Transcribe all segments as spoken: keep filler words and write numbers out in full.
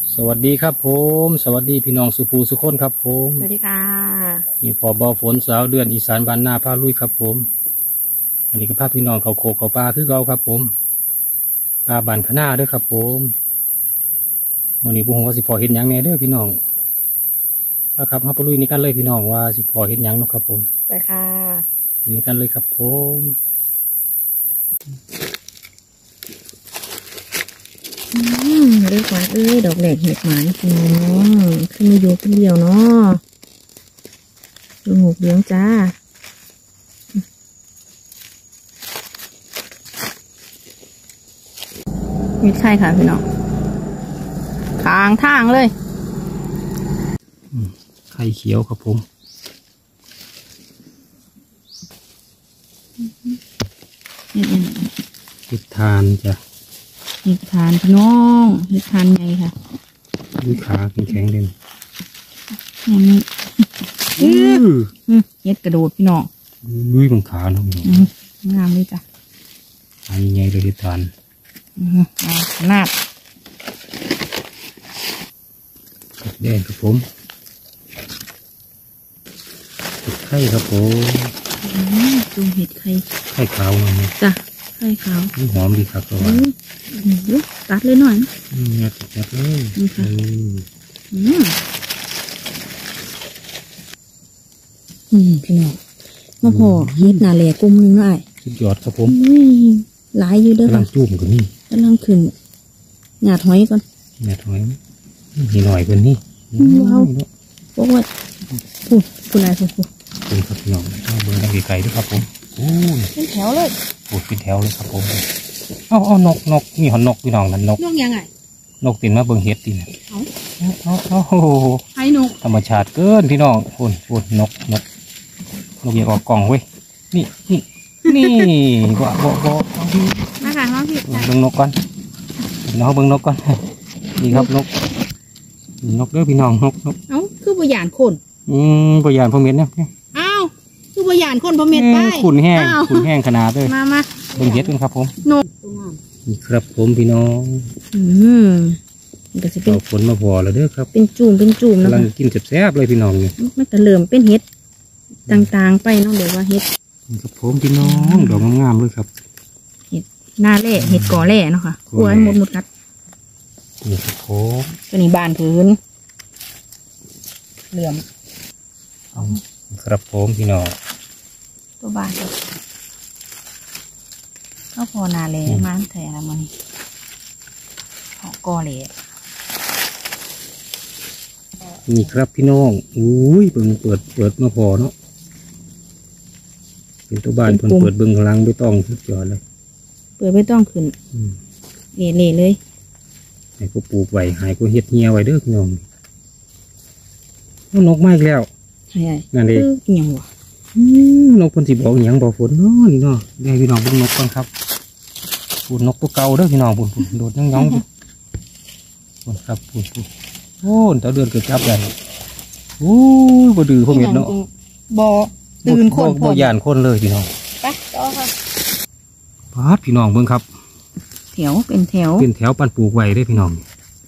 สวัสดีครับผมสวัสดีพี่น้องสุภูสุคนครับผมสวัสดีค่ะมีพอเบาฝนสาวเดือนอีสานบ้านนาผ้าลุยครับผมวันนี้ก็พาพี่น้องเขาโคกเขาปลาคือเราครับผมปลาบานขนาด้วยครับผมวันนี้พวกผมว่าสิพอเห็นยังแน่เด้อพี่น้องพาครับพาไปลุยนี่กันเลยพี่น้องว่าสิพอเห็นยังเนาะครับผมไปค่ะนี่กันเลยครับผมอืมเรียกว่าเอ้ยดอกแหลกเห็ดหมานพี่น้องขึ้นมาอยู่คนเดียวเนาะดูหกเลี้ยงจ้าเห็ดไข่ค่ะพี่น้องทางทางเลยไข่เขียวครับผมเห็ดทานจ้ะเห็ดทานพี่น้องเห็ดทานไงค่ะดูขาแข็งๆเลยอย่างนี้เห็ดกระโดดพี่น้องลุยบนขาเนาะงามเลยจ้ะอันนี้ไงเลยเห็ดทานขนาดแดงครับผมเห็ดไข่ครับผมดูเห็ดไข่ไข่ขาวเนาะจ้ะไข่ขาวหอมดีครับตัวตัดเลยหน่อยงัดงัดเลยนี่ค่ะอืมพี่น้องมาพอเห็ดนาแหลกลุ่มนึงหน่อยสุดยอดครับผมหลายอยู่เด้อกำลังจุ่มกันนี่กำลังขึ้นหยาดหอยก่อนหยาดหอยนี่หน่อยกันนี่ว้าวพวกว่าพูดพูดอะไรพูดพูดเป็นครับพี่น้องเบอร์ดังไกลๆด้วยครับผมโอ้เป็นแถวเลยโอ้เป็นแถวเลยครับผมเอาเอานกนกนี่หอนนกพี่น้องนั่นนกนกยังไงนกตินมาเบิ่งเห็ดตินเอาเอาเอาโอ้โหไอ้นกธรรมชาติเกินพี่น้องพูนพูนนกนกนกอยากออกกล่องเว้ยนี่นี่นี่บ่บ่บ่มาค่ะน้องพี่เบิ่งนกก่อนน้องเบิ่งนกก่อนนี่ครับนกนกเด้อพี่น้องนกนกเอ้าคือบุญญาณคนอืมบุญญาณพอเม็ดเนี่ยอ้าวคือบุญญาณคนพอเม็ดไปขุ่นแห้งขุ่นแห้งขนาดเลยมามาเบิ่งเห็ดกันครับผมนกนี่ครับผมพี่น้องอืมก็จะเป็นฝนมาพอแล้วเด้อครับเป็นจุ่มเป็นจุ่มนะกำลังกินแซ่บๆเลยพี่น้องนี่มันจะเริ่มเป็นเห็ดต่างๆไปน้องเดี๋ยวว่าเห็ดครับผมพี่น้องดอกงามๆเลยครับเห็ดหน้าเล่เห็ดก่อเล่เนาะค่ะกลัวหมดหมดกัดนี่ครับผมตัวนี้บานพื้นเหลื่อมครับผมพี่น้องตัวบานก็พอนาเล่มาแถอะไรมันหอกก่อเล่นี่ครับพี่น้องอุ้ยเปิดเปิดเปิดมาพอเนาะเป็นตัวบ้านเปิดเปิดเบิ้งพลังไม่ต้องสุดยอดเลยเปิดไม่ต้องขึ้นเล่เล่เลยให้กูปลูกไว้หายกูเฮ็ดเหี่ยวไว้เด้อพี่น้องนกมาอีกแล้วนั่นเองยังวะนกพันสิบอกยังบอกฝนเนาะนี่เนาะเดี๋ยวพี่น้องเบิ่งนกก่อนครับปูนนกตัวเก่าเด้อพี่น้องปูนปูนโดดยังยังปูนครับปูนปูนโอ้เต่าเดือนเกิดจับใหญ่โอ้บ่ดื้อพ่อเม็ดเนาะบ่ตื่นคนบ่ย่านคนเลยพี่น้องไปต่อค่ะพาดพี่น้องเบิ่งครับแถวเป็นแถวเป็นแถวปันปลูกไว้ได้พี่น้อง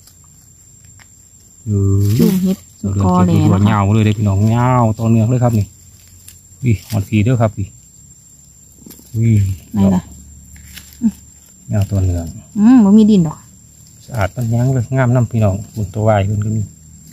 จุ่มเห็ดกอเลยนะเงาเลยได้พี่น้องเงาต่อเนื่องเลยครับนี่วิหอดฟีเด้อครับพี่วินี่ล่ะเงาตัวเนื่องอืมมันมีดินหรอสะอาดปัญญังเลยงามน้ำพี่น้องบนตัววายมันก็มี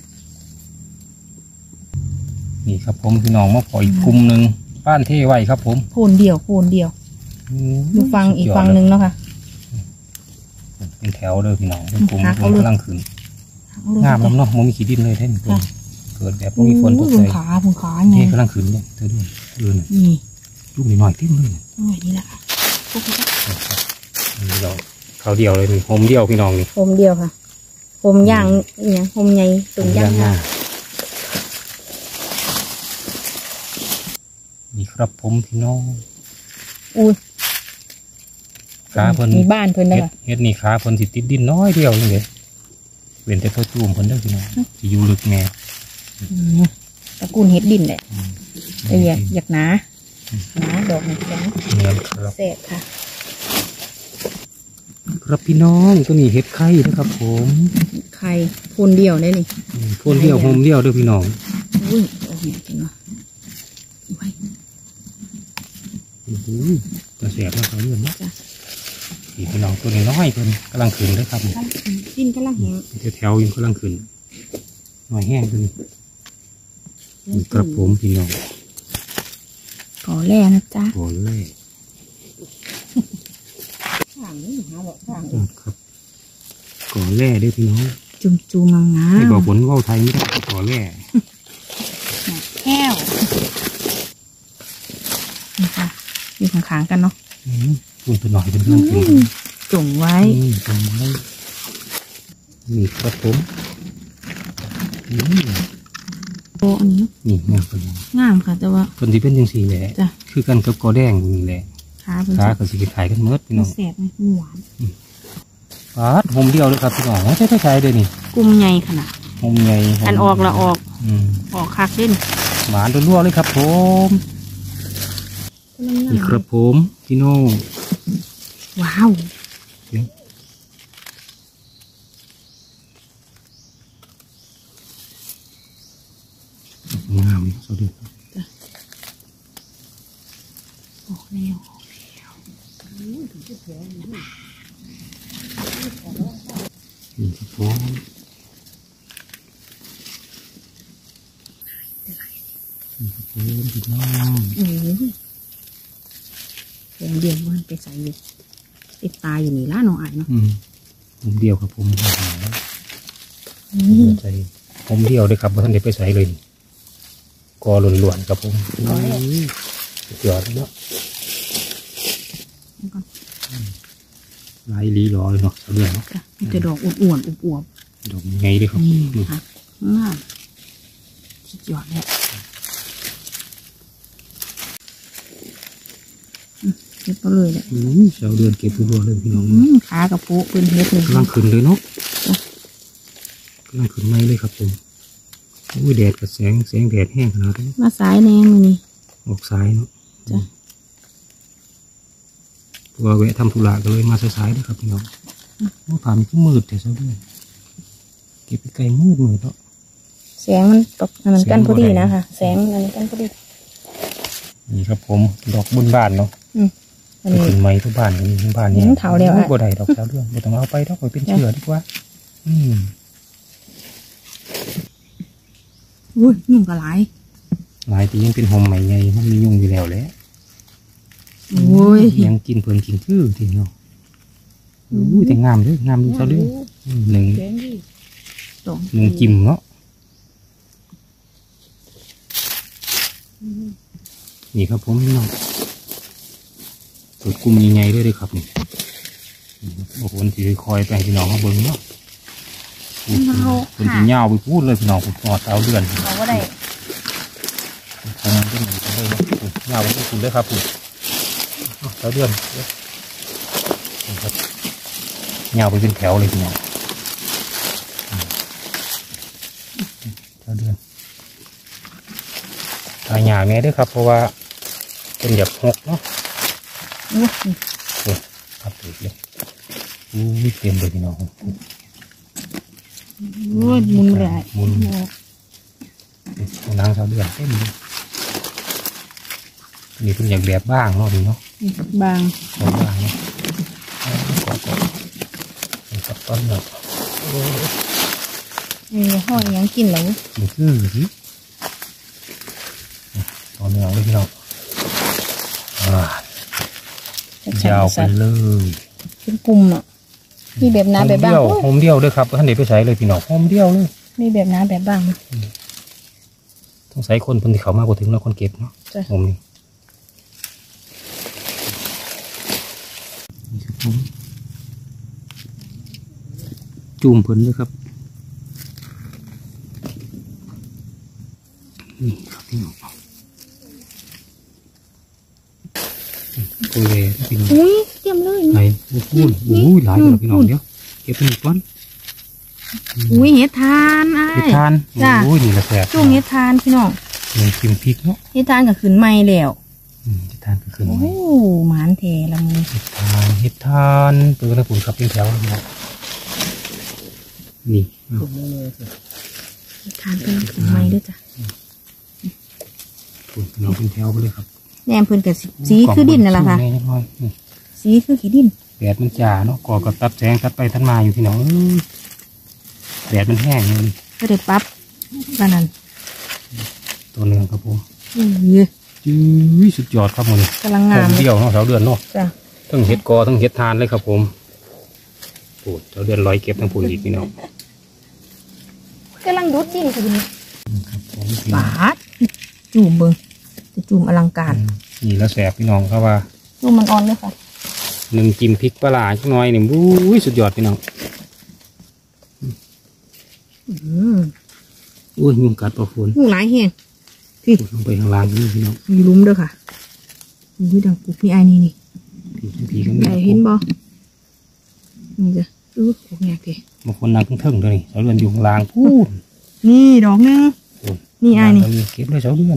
นี่ครับผมพี่น้องมาปล่อยกลุ่มหนึ่งป้านเทไว้ครับผมโพนเดียวโพนเดียวอยู่ฟังอีกฟังหนึ่งเนาะค่ะเป็นแถวเลยพี่น้องเป็นกลุ่มกำลังขึ้นงามน้ำเนาะมันมีขี้ดินเลยแท่นเกิดแบบมีฝนตกเลยขาผงขาไงนี่กำลังขึ้นเนี่ยเธอดูเออเนี่ยลูกนิดหน่อยเต็มเลยหน่อยนี่แหละนี่เราเขาเดียวเลยนี่โฮมเดียวพี่น้องนี่โฮมเดียวค่ะโฮมย่างเนี่ยโฮมใหญ่ตุ่มย่างนี่ครับผมพี่น้องอุ้ยขาเพิ่นมีบ้านเพิ่นได้ค่ะเฮ็ดนี่ขาเพิ่นสิติดดินน้อยเดียวนี่เลยเว้นแต่ตัวจุ่มเพิ่นเด้อพี่น้องสิอยู่ลึกแน่ตระกูลเฮ็ดดินแหละเอ้ยอยากหนาหนาดอกนี่แข็งเนื้อครับเสร็จค่ะครับพี่น้องตัวนี้เห็ดไข่นะครับผมไข่คนเดียวได้นี่คนเดียวโฮมเดียวเด้อพี่น้องอุ้ยโอ้โหจริงเหรอไว้โอ้โหจะเสียบนะครับเรื่องนะพี่น้องตัวนี้น้อยเพิ่นกำลังขึ้นเลยครับดินกำลังแห้งแถวๆยังกำลังขึ้นหน่อยแห้งตัวนี้กระผมพี่น้องก่อแร่นะจ๊ะก่อแร่ข้างนี้หาบอกข้างครับก่อแร่ด้วยพี่น้องจุ่มจุ่มงามงามไม่บอกผลว่าไทยไม่ได้ก่อแร่แก้วนี่ค่ะอยู่ข้างๆกันเนาะคุณตัวหน่อยเป็นเรื่องจริงจุ่มไว้จุ่มไว้นี่ครับผมโอ้อันนี้นี่งามคนงามค่ะแต่ว่าคนที่เป็นยังสี่แหละคือกันกับกอแดงนี่แหละขาขากับสีขายกันเมื่อพี่น้องแสบไหมหวานปาดหอมเดียวเลยครับพี่น้องไม่ใช่ใช่เลยนี่กุมใหญ่ขนาดหอมใหญ่อันออกละออกออกคักเล่นหวานตัวรั่วเลยครับผมนี่ครับผมพี่น้องว้าวงามสวัสดีออกแล้วนี่ครับผมนี่ครับผมพี่น้องโอ้ยเดี๋ยวเดี๋ยวมันไปใส่อยู่ติดตาอยู่นี่ล่ะน้องไอ้เนาะผมเดียวครับผมใส่ผมเดียวเลยครับเพราะท่านเด็กไปใส่เลยกอหล่วนๆครับผมเกือบเนาะลายลีรอเลยเนาะเรื่องเนาะจะดอกอ้วนๆอวบๆดอกไงด้วยครับนี่ครับงามสุดยอดเลยเก็บไปเลยเลยเสาเดือนเก็บรัวเลยพี่น้องขากับโป๊ะเป็นเฮ็ดเลยกำลังขึ้นเลยเนาะกำลังขึ้นไม่เลยครับผมอุ้ยแดดกับแสงแสงแดดแห้งขนาดนี้มาสายแนงเลยนี่ออกสายเนาะจ้ะตัวแวะทำธุระกันเลยมาสายๆด้วยครับพี่น้องว่าผ่านที่มืดแต่เช้าด้วยเก็บไปไกลมืดมืดเนาะแสงมันตกมันกันพอดีนะคะแสงมันกันพอดีนี่ครับผมดอกบนบ้านเนาะขึ้นไม้ทุกบ้านนี่บ้านนี้เถาเดียวอ่ะบ่ได้ดอกเช้าด้วยบ่ต้องเอาไปดอกไปเป็นเชื้อดีกว่าอืมอุ้ยยุ่งกับหลายหลายที่ยังเป็นหอมใหม่ไงมันมียุ่งอยู่แล้วแหละโอ้ยยังกินเพลินกินชื่อทีเนาะอุ้ยแต่งามด้วยงามดูเช้าด้วยหนึ่งหนึ่งจิ้มเนาะนี่ครับผมพี่น้องสุดกุ้มยังไงด้วยเลยครับนี่โอ้โหที่คอยไปพี่น้องมาเบิ้งเนาะคนที่เงาไปพูดเลยพี่น้องผมกอดเอาเดือนเอาว่าได้ทำงานก็เหมือนกันเลยเนาะเงาไปพูดเลยครับผมเอาเดือนเงาไปเป็นแถวเลยพี่น้องเอาเดือนตายหยาแม่ด้วยครับเพราะว่าเป็นหยับหกเนาะโอ้ยครับถูกเลยอู้ยเต็มเลยพี่น้องโอ้ยมุนเลยมุนนางสาวเดือนเต็มเลยนี่เป็นอย่างแบบบ้างเนาะพี่เนาะบางบ้างเนาะก็ก็นี่กับต้นเนาะนี่ห่อยังกินแล้วนี่คือสิตอนนี้เอาเลยพี่น้องยาวไปเลยเป็นกลุ่มอ่ะมีแบบน้ำแบบบ้างโฮมเดียวด้วยครับท่านเด็กไปใช้เลยพี่น้องโฮมเดียวเลยมีแบบน้ำแบบบ้างต้องใช้คนคนที่เขามากกว่าถึงแล้วคนเก็บเนาะโฮมนี่จุ่มผลเลยครับนี่ครับพี่น้องโอเลพี่น้องอุ้ยเต็มเลยไหนพูดอู้หลายเลยพี่น้องเดี๋ยวเก็บไปหนึ่งก้อนอุ้ยเห็ดทานไอ้เห็ดทานโอ้ยนี่แหละแสบจุ่มเห็ดทานพี่น้องนี่กินพริกเนาะเห็ดทานกับขืนไม้แล้วเห็ดทานก็ขึ้นโอ้หมานเทละมือเห็ดทานเห็ดทานตัวละปุ่นครับเป็นแถวนี่ทานเป็นถึงไม้ด้วยจ้ะปุ่นน้องเป็นแถวไปเลยครับแนมเพิ่นกับสีคือดินนั่นแหละค่ะ สีคือขี้ดินแดดมันจ่าเนาะก่อกับตับแสงตัดไปทันมาอยู่พี่น้องแดดมันแห้งเลยก็ได้ปั๊บบ้านนั้นตัวเนื้อครับผมอือจื้อสุดยอดครับมันกำลังงามเดียวเนาะแถวเดือนเนาะจ้ะทั้งเห็ดกอทั้งเห็ดทานเลยครับผมโอ้แถวเดือนร้อยเก็บทั้งปุ่นอีกพี่น้องกำลังดุดดินค่ะทีนี้ครับผมบาดจูมเบิ่งจะจูมอลังการนี่แล้วแสบพี่น้องครับว่าจูมมันอ่อนเลยค่ะหนึ่งจิ้มพริกปลาร้าจักหน่อยนี่บู๊ยสุดยอดพี่น้องอืมอุ้ยยุงกัดปลาฝนหูหลายแห้งพี่ลงไปข้างล่างนี่พี่น้องมีลุ้มด้วยค่ะอุ้ยดังปุ๊บนี่ไอ้นี่นี่พี่พี่กันไอ้เห็นบ่นี่จ้ะอู้โอ้แงกเลยบางคนนั่งเทิงๆเลยเสาเดือนอยู่ข้างล่างพูดนี่ดอกนึง นี่ไอ้นี่เก็บเลยเสาเดือน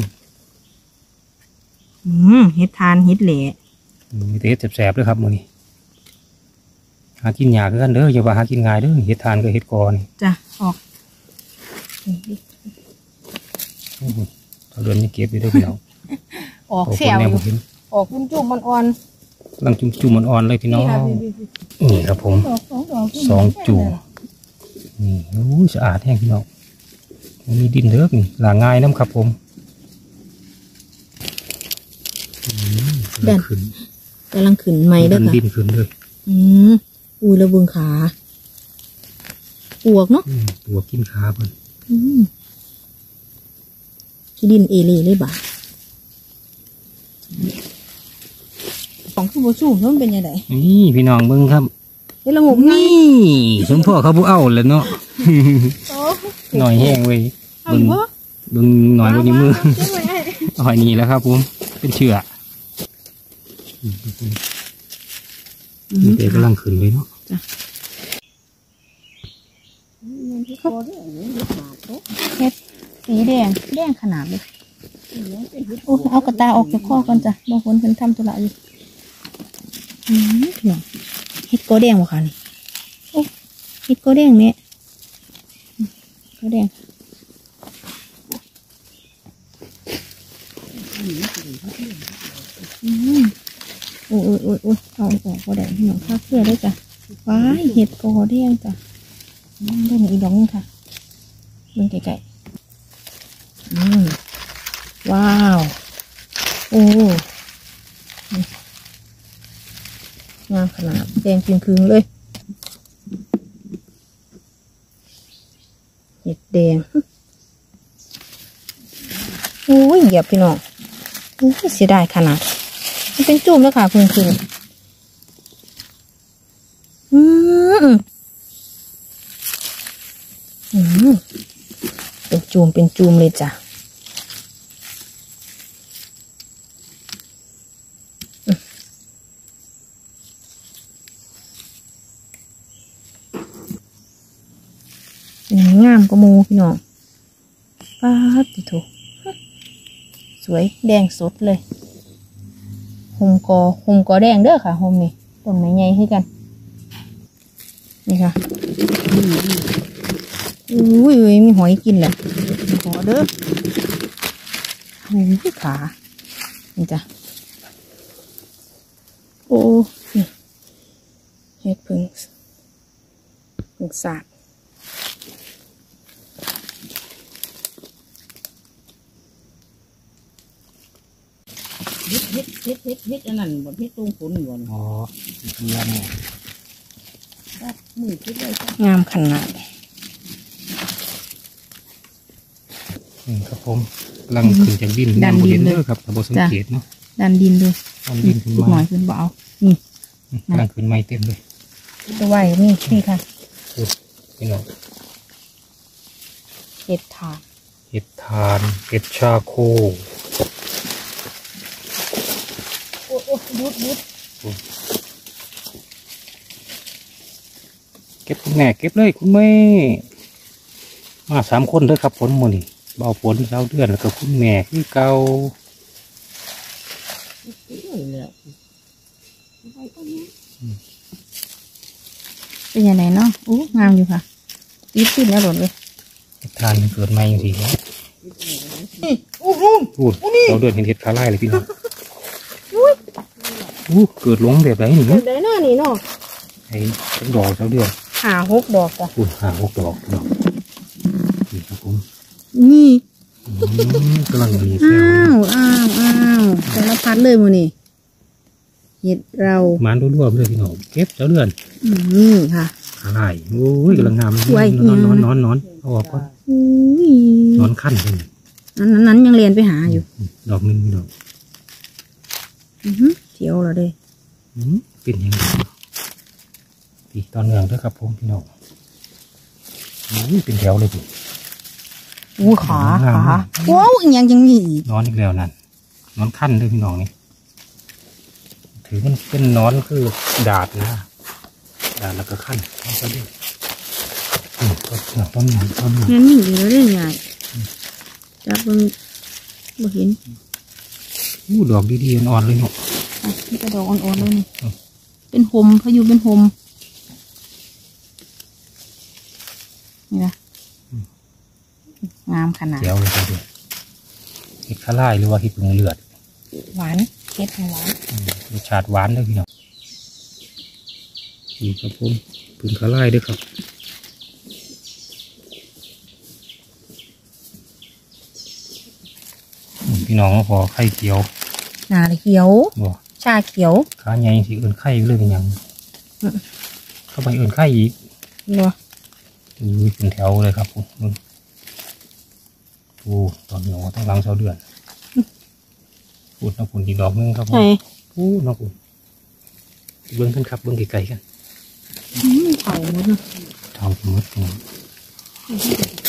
อืมเห็ดทานเห็ดแหล่มีแต่เห็ดแสบๆเลยครับมื้อนี้หากินยากคือกันเด้ออย่าว่าหากินง่ายเด้อเห็ดทานกับเห็ดกอนี่จ้ะออกนี่ดิโอ้โหเสาเดือนนี่เก็บอยู่เด้อพี่น้องออกโอ้เสียวคนแนอวบ่ยู่เห็นออกจุ่มจุ่มมันอ่อนกำลังจุ่มๆอ่อนๆเลยพี่น้องนี่ค่ะพี่พี่นี่ครับผมดอกสองดอกสองจุ่มนี่โอ้ยสะอาดแห้งพี่น้องมันมีดินเด้อนี่ล้างง่ายน้ำครับผมอืมขึ้นกำลังขึ้นไม้เด้อดันค่ะดินขึ้นเลยอืมอุ้ยระเบิงขาปวกเนาะอืมตัวกินขาเพิ่นอืมขี้ดินเอเล่เลยบ่าของคือโบสู้มันเป็นยังไงนี่พี่น้องเบิ่งครับเฮ้ยละงมนี่นี่สมพ่อเขาบ่เอาแล้วเนาะโอ้หน่อยแห้งเว้ยเอาเบิ่งบ่เบิ่งหน่อยกว่านี้มือเก็บไว้ให้หอยนี่แล้วครับผมเป็นเชือกมีแต่กำลังขึ้นเลยเนาะเฮ็ดสีแดงแดงขนาดเลยโอ้เอากระตาออกจากข้อก่อนจ้ะบางคนเพิ่นทำธุระอยู่อืมพี่น้องเฮ็ดโกแดงบ่คะนี่โอ้เฮ็ดโกแดงแม่โกแดงอืมโอ้ยโอ้ยโอ้ยโอ้ยเอาออกก็ได้พี่น้องข้าวเพื่อได้จ้ะว้ายเห็ดโกแดงจ้ะอืมเบิ่งอีกดอกนึงค่ะเบิ่งไกลๆอืมว้าวโอ้นี่งามขนาดแดงจริงคืงเลยเห็ดแดงโอ้ยเหยียบพี่น้องโอ้ยเสียดายขนาดมันเป็นจุ่มแล้วค่ะเพิ่งคืนอืมอืมเป็นจุ่มเป็นจุ่มเลยจ้ะงามก็มูพี่น้องป้าดติโถสวยแดงสดเลยหมกอหมกอแดงเด้อค่ะหมนี่ต้นไม้ใหญ่ให้กันนี่ค่ะอุ้ยอุ้ยมีหอยกินแหละขอเด้ออุ้ยขานี่จ้ะโอ้นี่เห็ดพึ่งพึ่งสาดเฮ็ดเฮ็ดเฮ็ดเฮ็ดเฮ็ดอันนั้นบ่เฮ็ดตรงฝนบ่นี่อ๋อเยี่ยมเนี่ยมือคิดเลยจ้ะงามขนาดนี่ครับผมกำลังขึ้นจากดินน้ำบ่เห็นเด้อครับแต่บ่สังเกตเนาะดันดินด้วยดันดินขึ้นอีกหน่มาอยขึ้นเบเอานี่กำลังขึ้นไม้เต็มเลยตัวไหวนี่นี่ค่ะพี่น้องเห็ดถาดเห็ดทานเห็ดชาโคโอ้โอ้ยุดยุดเก็บคุณแม่เก็บเลยคุณแม่มาสามคนเด้อครับฝนหมดนี่เบาฝนเช้าเดือนแล้วก็คุณแม่คือเก่าแล้วเป็นยังไงเนาะอู้งามอยู่ค่ะติดติดแล้วหล่นเลยทานมันเกิดใหม่ทีครับโอ้โหพูดเราเดือนเห็นเห็ดขาไล่เลยพี่น้องอู้เกิดหลงแบบไหนหนิได้หน้านี่เนาะไอ้ต้นดอกเจ้าเดือนหาหกดอกจ้ะพูดหาหกดอกดอกนี่ครับผมนี่อืมกำลังมีแซอ้าว วอ้าวอ้าวสารพัดเลยมือนี่เห็ดเรามันรั่วๆเลยพี่น้องเก็บเจ้าเดือนอืมนี่ค่ะขาไล่โอ้ยกำลังงามสวยนอนนอนนอนนอนเอาออกก่อนอุ้ยนอนขั้นเลยนั้นนั้นนั้นยังเรียนไปหาอยู่ดอกหนึงพี่น้องอือหือเที่ยวแล้วเด้อืมเป็นยังไงพี่ตอนเนืองด้วยครับผมพี่น้องอู้เป็นแถวเลยพี่อู้ขางามขาว้าวอีกอย่างยังมีอีกนอนอีกแล้วนั่นนอนขั้นด้วยพี่น้องนี่ถือมันเป็นนอนคือดาดนะดาดแล้วก็ขั้นเอาไปด้วยอืมก็ต้นหนึ่งต้นหนึ่งแม่นมีอีกแล้วเด้ใหญ่จับเบิ่งบ่เห็นอู้ดอกดีๆอ่อนๆเลยเนาะอ่ะนี่กระดอกอ่อนๆเลยนี่เป็นหมพายุเป็นหมนี่นะงามขนาดแถวเลยครับพี่เห็ดข้าไล่หรือว่าเห็ดผงเลือดหวานเฮ็ดให้หวานอืมรสชาติหวานเลยพี่น้องนี่ครับผมผงข้าไล่ด้วยครับอืมพี่น้องก็พอไข่เกียวหนาเขียวบ่ชาเขียวขาใหญ่สิเอินไข่เรื่องยังอืมเข้าไปเอินไข่อีกเนาะอุ้ยเป็นแถวเลยครับผมมึงโอ้ตอนเหนียวต้องล้างเช้าเดือนพูดน้ำผุนอีกดอกหนึงครับผมใช่พูดน้ำผุนเบิ้งกันครับเบิ้งไกลๆกันอืมเผาหมดเนาะทำสมมติ